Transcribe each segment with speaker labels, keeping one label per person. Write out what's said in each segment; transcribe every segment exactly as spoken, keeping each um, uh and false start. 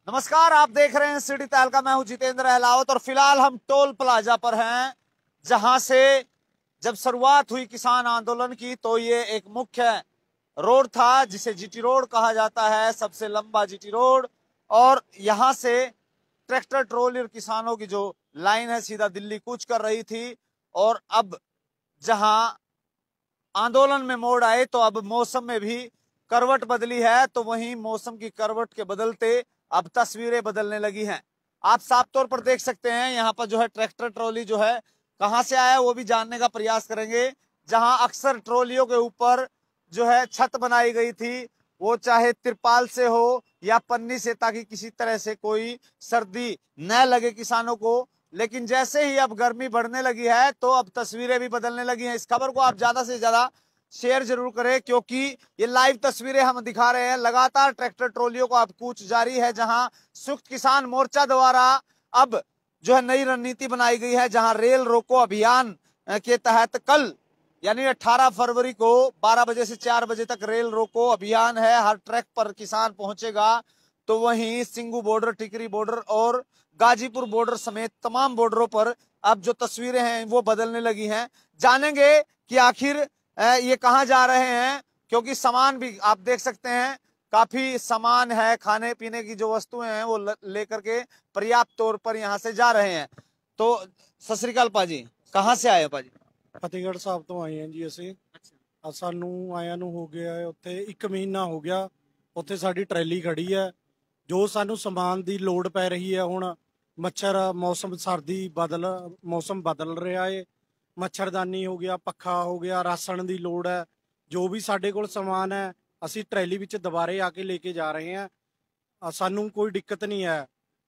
Speaker 1: नमस्कार, आप देख रहे हैं सिटी तहलका। मैं हूं जितेंद्र अहलावत और फिलहाल हम टोल प्लाजा पर हैं, जहां से जब शुरुआत हुई किसान आंदोलन की तो ये एक मुख्य रोड था जिसे जीटी रोड कहा जाता है, सबसे लंबा जीटी रोड। और यहां से ट्रैक्टर ट्रॉली और किसानों की जो लाइन है सीधा दिल्ली कूच कर रही थी। और अब जहां आंदोलन में मोड़ आए तो अब मौसम में भी करवट बदली है, तो वहीं मौसम की करवट के बदलते अब तस्वीरें बदलने लगी हैं। आप साफ तौर पर देख सकते हैं यहाँ पर जो है ट्रैक्टर ट्रॉली जो है कहां से आया वो भी जानने का प्रयास करेंगे। जहां अक्सर ट्रॉलियों के ऊपर जो है छत बनाई गई थी, वो चाहे तिरपाल से हो या पन्नी से, ताकि किसी तरह से कोई सर्दी न लगे किसानों को। लेकिन जैसे ही अब गर्मी बढ़ने लगी है तो अब तस्वीरें भी बदलने लगी हैं। इस खबर को आप ज्यादा से ज्यादा शेयर जरूर करें, क्योंकि ये लाइव तस्वीरें हम दिखा रहे हैं। लगातार ट्रैक्टर ट्रॉलियों को अब कूच जारी है, जहां संयुक्त किसान मोर्चा द्वारा अब जो है नई रणनीति बनाई गई है, जहां रेल रोको अभियान के तहत कल यानी अठारह फरवरी को बारह बजे से चार बजे तक रेल रोको अभियान है। हर ट्रैक पर किसान पहुंचेगा। तो वहीं सिंगू बॉर्डर, टिकरी बॉर्डर और गाजीपुर बॉर्डर समेत तमाम बॉर्डरों पर अब जो तस्वीरें हैं वो बदलने लगी हैं। जानेंगे कि आखिर ये कहां जा रहे हैं, क्योंकि सामान भी आप देख सकते हैं, काफी सामान है, खाने पीने की जो वस्तुएं हैं वो लेकर के पर्याप्त तौर पर यहां से जा रहे हैं। तो सत श्री अकाल पाजी, कहां से आए पाजी?
Speaker 2: फतेहगढ़ साहब तो आए हैं जी ਅਸੀਂ। ਸਾਨੂੰ ਆਇਆਂ ਨੂੰ ਹੋ ਗਿਆ ਹੈ ਉੱਥੇ ਇੱਕ ਮਹੀਨਾ ਹੋ ਗਿਆ। ਉੱਥੇ ਸਾਡੀ ਟਰੈਲੀ ਖੜੀ ਹੈ। ਜੋ ਸਾਨੂੰ ਸਮਾਨ ਦੀ ਲੋੜ ਪੈ ਰਹੀ ਹੈ ਹੁਣ, ਮੱਛਰ ਮੌਸਮ ਸਰਦੀ ਬਦਲ ਮੌਸਮ ਬਦਲ ਰਿਹਾ ਹੈ। ਮੱਛਰਦਾਨੀ ਹੋ ਗਿਆ, ਪੱਖਾ ਹੋ ਗਿਆ, ਰਾਸ਼ਨ ਦੀ ਲੋੜ ਹੈ। ਜੋ ਵੀ ਸਾਡੇ ਕੋਲ ਸਮਾਨ ਹੈ ਅਸੀਂ ਟਰੈਲੀ ਵਿੱਚ ਦੁਬਾਰੇ ਆ ਕੇ ਲੈ ਕੇ ਜਾ ਰਹੇ ਹਾਂ। ਸਾਨੂੰ ਕੋਈ ਦਿੱਕਤ नहीं है।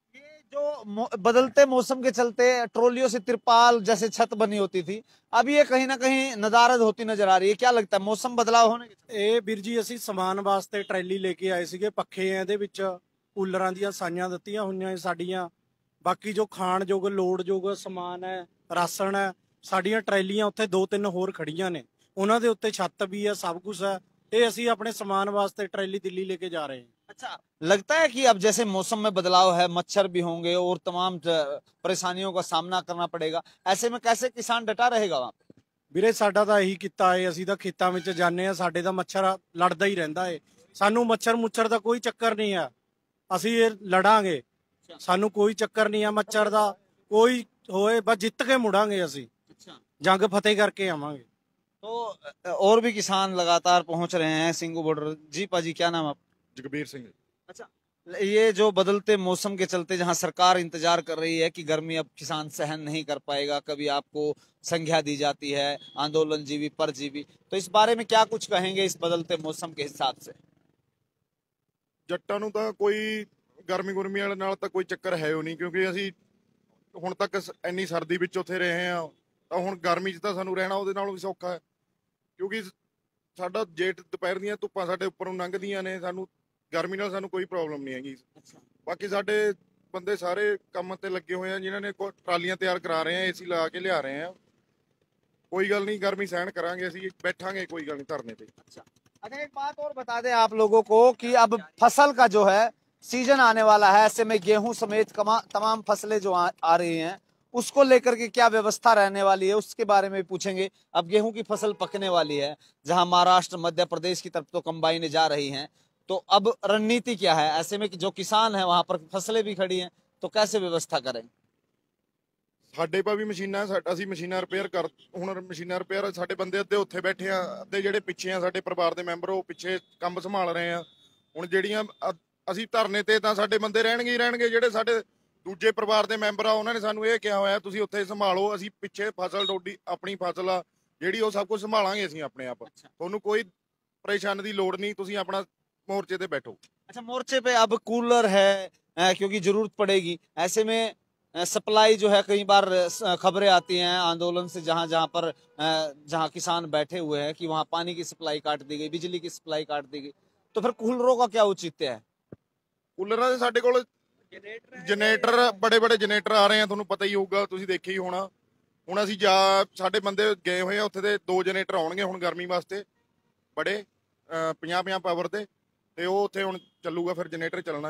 Speaker 1: जो बदलते मौसम के चलते ट्रॉलियों से तिरपाल जैसे छत बनी होती थी, अब ये कहीं ना कहीं नदारद होती नजर आ रही है। क्या लगता है मौसम बदलाव होने के?
Speaker 2: ਇਹ ਵੀਰ ਜੀ ਅਸੀਂ ਸਮਾਨ ਵਾਸਤੇ ਟਰੈਲੀ ਲੈ ਕੇ ਆਏ ਸੀਗੇ। ਪੱਖੇ ਆ ਇਹਦੇ ਵਿੱਚ, ਕੂਲਰਾਂ ਦੀਆਂ ਸਾਈਆਂ ਦਿੱਤੀਆਂ ਹੋਈਆਂ ਸਾਡੀਆਂ। ਬਾਕੀ ਜੋ ਖਾਣ ਯੋਗ ਲੋੜ ਯੋਗ ਸਮਾਨ ਹੈ, ਰਾਸ਼ਨ ਹੈ, ਸਾਡੀਆਂ ਟਰੈਲੀਆਂ ਉੱਥੇ ਦੋ ਤਿੰਨ ਹੋਰ ਖੜੀਆਂ ਨੇ, ਉਹਨਾਂ ਦੇ ਉੱਤੇ ਛੱਤ ਵੀ ਹੈ, सब कुछ है। ਇਹ ਅਸੀਂ ਆਪਣੇ ਸਮਾਨ ਵਾਸਤੇ ट्रैली दिल्ली लेके जा रहे हैं।
Speaker 1: अच्छा, लगता है कि अब जैसे मौसम में बदलाव है, मच्छर भी होंगे और तमाम परेशानियों का सामना करना पड़ेगा, ऐसे में कैसे किसान डटा रहेगा वहां पे?
Speaker 2: ਵੀਰੇ ਸਾਡਾ ਤਾਂ ਇਹੀ ਕੀਤਾ ਹੈ, ਅਸੀਂ ਤਾਂ ਖੇਤਾਂ ਵਿੱਚ ਜਾਂਦੇ ਆ, ਸਾਡੇ ਤਾਂ ਮੱਛਰ ਲੜਦਾ ਹੀ ਰਹਿੰਦਾ ਏ। ਸਾਨੂੰ ਮੱਛਰ ਮੁੱਛਰ ਦਾ ਕੋਈ ਚੱਕਰ ਨਹੀਂ ਆ, ਅਸੀਂ ਇਹ ਲੜਾਂਗੇ। ਸਾਨੂੰ ਕੋਈ ਚੱਕਰ नहीं है मच्छर ਦਾ, ਕੋਈ ਹੋਏ ਬਸ ਜਿੱਤ ਕੇ ਮੁੜਾਂਗੇ ਅਸੀਂ। जंग फतेह करके आवांगे।
Speaker 1: तो और भी किसान लगातार पहुंच रहे हैं सिंगू बॉर्डर। जी पाजी, क्या नाम आप?
Speaker 3: जगबीर सिंह।
Speaker 1: अच्छा, ये जो बदलते मौसम के चलते जहां सरकार इंतजार कर रही है कि गर्मी अब किसान सहन नहीं कर पाएगा, कभी आपको संज्ञा दी जाती है आंदोलन जीवी परजीवी, तो इस बारे में क्या कुछ कहेंगे इस बदलते मौसम के हिसाब से?
Speaker 3: जट्टां नूं तां कोई गर्मी गुरमी वाले नाल तां कोई चक्कर है नहीं, क्योंकि ਅਸੀਂ ਹੁਣ ਤੱਕ ਇੰਨੀ ਸਰਦੀ ਵਿੱਚ ਉੱਥੇ ਰਹੇ ਹਾਂ, ਤਾਂ ਹੁਣ ਗਰਮੀ 'ਚ ਤਾਂ ਸਾਨੂੰ ਰਹਿਣਾ ਉਹਦੇ ਨਾਲੋਂ ਵੀ ਸੌਖਾ ਹੈ, ਕਿਉਂਕਿ ਸਾਡਾ ਜੇਠ ਦੁਪਹਿਰ ਦੀਆਂ ਧੁੱਪਾਂ ਸਾਡੇ ਉੱਪਰੋਂ ਲੰਘਦੀਆਂ ਨੇ। ਸਾਨੂੰ ਗਰਮੀ ਨਾਲ ਸਾਨੂੰ ਕੋਈ ਪ੍ਰੋਬਲਮ ਨਹੀਂ ਹੈਗੀ। ਬਾਕੀ ਸਾਡੇ ਬੰਦੇ ਸਾਰੇ ਕੰਮ ਤੇ ਲੱਗੇ ਹੋਏ ਆ, ਜਿਨ੍ਹਾਂ ਨੇ ਟਰਾਲੀਆਂ ਤਿਆਰ ਕਰਾ ਰਹੇ ਆ, ਏਸੀ ਲਾ ਕੇ ਲਿਆ ਰਹੇ ਆ। कोई गल नहीं, गर्मी सहन करांगे, ਅਸੀਂ बैठांगे, कोई गल नहीं धरने पे।
Speaker 1: अच्छा अच्छा, एक बात और बता दें आप लोगों को कि अब फसल का जो है सीजन आने वाला है, ऐसे में गेहूं समेत तमाम फसलें जो आ, आ रही हैं, उसको लेकर के क्या व्यवस्था रहने वाली है उसके बारे में पूछेंगे। अब गेहूं की फसल पकने वाली है, जहां महाराष्ट्र मध्य प्रदेश की तरफ तो कंबाइनें जा रही हैं, तो अब रणनीति क्या है ऐसे में कि जो किसान है वहां पर फसलें भी खड़ी हैं, तो कैसे व्यवस्था करें?
Speaker 3: ਸਾਡੇ ਪਾ ਵੀ ਮਸ਼ੀਨਾਂ, ਅਸੀਂ ਮਸ਼ੀਨਾਂ ਰਿਪੇਅਰ ਕਰ ਹੁਣ ਮਸ਼ੀਨਾਂ ਰਿਪੇਅਰ ਸਾਡੇ ਬੰਦੇ ਅੱਧੇ ਉੱਥੇ ਬੈਠੇ ਆ, ਅੱਧੇ ਜਿਹੜੇ ਪਿੱਛੇ ਆ ਸਾਡੇ ਪਰਿਵਾਰ ਦੇ ਮੈਂਬਰ ਉਹ ਪਿੱਛੇ ਕੰਮ ਸੰਭਾਲ ਰਹੇ ਆ। ਹੁਣ ਜਿਹੜੀਆਂ ਅਸੀਂ ਧਰਨੇ ਤੇ ਤਾਂ ਸਾਡੇ ਬੰਦੇ ਰਹਿਣਗੇ ਹੀ ਰਹਿਣਗੇ, ਜਿਹੜੇ ਸਾਡੇ ਦੂਜੇ ਪਰਿਵਾਰ ਦੇ ਮੈਂਬਰ ਆ ਉਹਨਾਂ ਨੇ ਸਾਨੂੰ ਇਹ ਕਿਹਾ ਹੋਇਆ ਤੁਸੀਂ ਉੱਥੇ ਸੰਭਾਲੋ, ਅਸੀਂ ਪਿੱਛੇ ਫਸਲ ਤੁਹਾਡੀ ਆਪਣੀ ਫਸਲ ਆ ਜਿਹੜੀ ਉਹ ਸਭ ਕੁਝ ਸੰਭਾਲਾਂਗੇ ਅਸੀਂ ਆਪਣੇ ਆਪ, ਤੁਹਾਨੂੰ ਕੋਈ परेशानी की लोड़ नहीं, तुसी अपना मोर्चे पे बैठो।
Speaker 1: अच्छा, मोर्चे पे अब कूलर है क्योंकि जरूरत पड़ेगी, ऐसे में सप्लाई जो है कई बार खबरें आती हैं आंदोलन से जहां जहां पर जहां किसान बैठे हुए हैं कि वहां पानी की सप्लाई काट दी गई, बिजली की सप्लाई काट दी गई, तो फिर कूलरों का क्या औचित्य है?
Speaker 3: कूलर ਦੇ ਸਾਡੇ ਕੋਲ ਜਨਰੇਟਰ बड़े बड़े जनरेटर आ रहे हैं, ਤੁਹਾਨੂੰ ਪਤਾ ਹੀ ਹੋਊਗਾ, ਤੁਸੀਂ ਦੇਖਿਆ ਹੀ ਹੋਣਾ। ਹੁਣ ਅਸੀਂ ਜਾ ਸਾਡੇ ਬੰਦੇ ਗਏ ਹੋਏ ਆ ਉੱਥੇ ਦੇ ਦੋ ਜਨਰੇਟਰ ਆਉਣਗੇ ਹੁਣ ਗਰਮੀ ਵਾਸਤੇ, ਬੜੇ ਪੰਜਾਹ ਪੰਜਾਹ ਪਾਵਰ ਦੇ, ਤੇ ਉਹ ਉੱਥੇ ਹੁਣ ਚੱਲੂਗਾ, ਫਿਰ ਜਨਰੇਟਰ ਚੱਲਣਾ ਹੈ।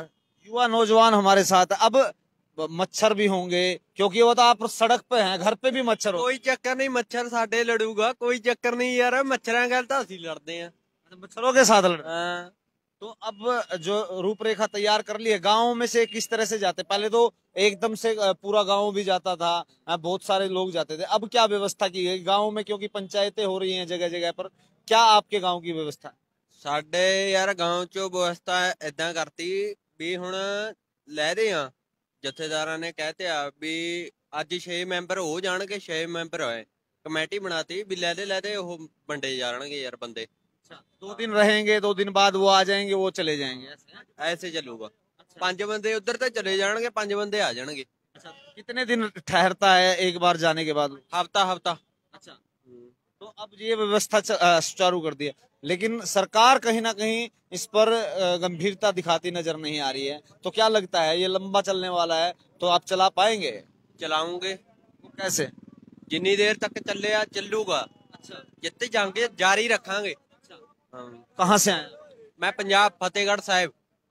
Speaker 1: युवा नौजवान हमारे साथ है। अब मच्छर भी होंगे क्योंकि वो तो आप सड़क पे हैं, घर पे भी मच्छर हो।
Speaker 4: कोई चक्कर नहीं, मच्छर साडे लड़ूगा, कोई चक्कर नहीं यार, मच्छरां गल तां असीं लड़दे हैं।
Speaker 1: मच्छरों के साथ लड़
Speaker 4: हाँ।
Speaker 1: तो अब जो रूपरेखा तैयार कर ली है, गाँव में से किस तरह से जाते? पहले तो एकदम से पूरा गाँव भी जाता था, बहुत सारे लोग जाते थे। अब क्या व्यवस्था की गई गाँव में, क्योंकि पंचायतें हो रही हैं जगह जगह पर? क्या आपके गाँव की व्यवस्था?
Speaker 4: साडे यार गांव चो व्यवस्था इदां करती भी हुण लैदे आ, जथेदारां ने कहते आ भी अज छे मैंबर हो जाणगे, छे मैंबर होए, कमेटी बनाती भी लैदे लैदे ओह वंडे जाणगे यार बंदे।
Speaker 1: दो दिन रहेंगे, दो दिन बाद वो आ जाएंगे, वो चले जाएंगे, ऐसे
Speaker 4: ऐसे चलूगा। पांच बंदे उधर तो चले जाणगे, पांच बंदे आ जाणगे।
Speaker 1: अच्छा, कितने दिन ठहरता है एक बार जाने के बाद?
Speaker 4: हफ्ता हफ्ता।
Speaker 1: अच्छा, तो अब ये व्यवस्था सुचारू कर दी है, लेकिन सरकार कहीं ना कहीं इस पर गंभीरता दिखाती नजर नहीं आ रही है। तो क्या लगता है ये लंबा चलने वाला है, तो आप चला पाएंगे?
Speaker 4: चलाऊंगे।
Speaker 1: कैसे?
Speaker 4: जिन्नी देर तक चले आ चलूगा। अच्छा, जितने जाएंगे जारी रखांगे। अच्छा, हाँ।
Speaker 1: कहाँ से आए?
Speaker 4: मैं पंजाब फतेहगढ़ साहिब।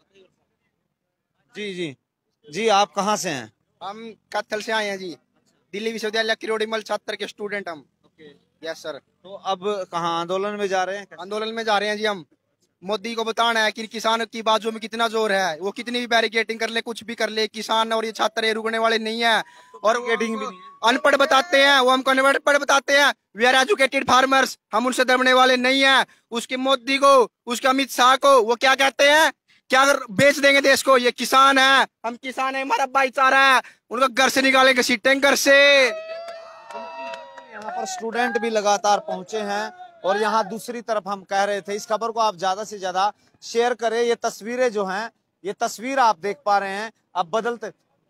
Speaker 1: जी जी जी, आप कहाँ से हैं?
Speaker 5: हम कत्थल से आए हैं जी, दिल्ली विश्वविद्यालय किरोड़ीमल छात्र के स्टूडेंट हम। Yes sir.
Speaker 1: तो अब कहाँ आंदोलन में जा रहे हैं?
Speaker 5: आंदोलन में जा रहे हैं जी हम। मोदी को बताना है कि किसान की बाजू में कितना जोर है, वो कितनी भी बैरिकेटिंग कर ले, कुछ भी कर ले, किसान और ये छात्र ये रुकने वाले नहीं है। और
Speaker 1: बैरिकेडिंग भी नहीं है।
Speaker 5: अनपढ़ बताते हैं वो, हमको अनपढ़ बताते हैं। वी आर एजुकेटेड फार्मर्स, हम उनसे दबने वाले नहीं है। उसके मोदी को, उसके अमित शाह को, वो क्या कहते हैं, क्या बेच देंगे देश को, ये किसान है, हम किसान है, हमारा भाईचारा है, उनको घर से निकालेंगे सी टैंकर से।
Speaker 1: यहाँ पर स्टूडेंट भी लगातार पहुंचे हैं और यहाँ दूसरी तरफ हम कह रहे थे इस खबर को आप ज्यादा से ज्यादा शेयर करें। ये तस्वीरें जो हैं, ये तस्वीर आप देख पा रहे हैं, अब बदलते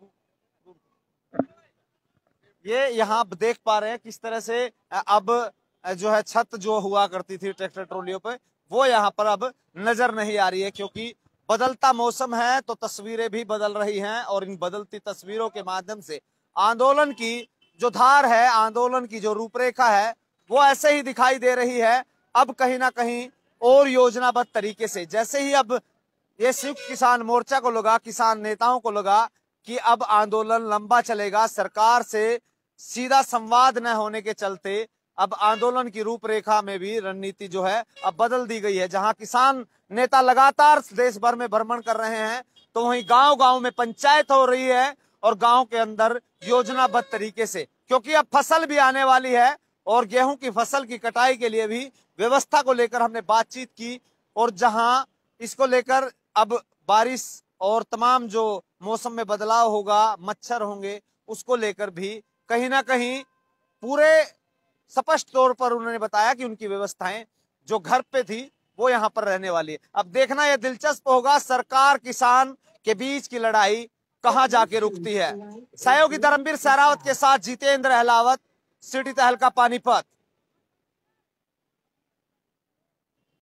Speaker 1: ये यहाँ देख पा रहे हैं किस तरह से अब जो है छत जो हुआ करती थी ट्रैक्टर ट्रॉलियों पे, वो यहाँ पर अब नजर नहीं आ रही है, क्योंकि बदलता मौसम है तो तस्वीरें भी बदल रही हैं। और इन बदलती तस्वीरों के माध्यम से आंदोलन की जो धार है, आंदोलन की जो रूपरेखा है, वो ऐसे ही दिखाई दे रही है। अब कहीं ना कहीं और योजनाबद्ध तरीके से, जैसे ही अब ये संयुक्त किसान मोर्चा को लगा, किसान नेताओं को लगा कि अब आंदोलन लंबा चलेगा, सरकार से सीधा संवाद न होने के चलते अब आंदोलन की रूपरेखा में भी रणनीति जो है अब बदल दी गई है। जहां किसान नेता लगातार देश भर में भ्रमण कर रहे हैं, तो वहीं गांव गांव में पंचायत हो रही है और गांव के अंदर योजनाबद्ध तरीके से, क्योंकि अब फसल भी आने वाली है और गेहूं की फसल की कटाई के लिए भी व्यवस्था को लेकर हमने बातचीत की। और जहां इसको लेकर अब बारिश और तमाम जो मौसम में बदलाव होगा, मच्छर होंगे, उसको लेकर भी कहीं ना कहीं पूरे स्पष्ट तौर पर उन्होंने बताया कि उनकी व्यवस्थाएं जो घर पे थी वो यहाँ पर रहने वाली है। अब देखना यह दिलचस्प होगा, सरकार किसान के बीच की लड़ाई कहां जाके रुकती है। सहयोगी धर्मवीर सहरावत के साथ जितेंद्र अहलावत, सिटी तहलका पानीपत।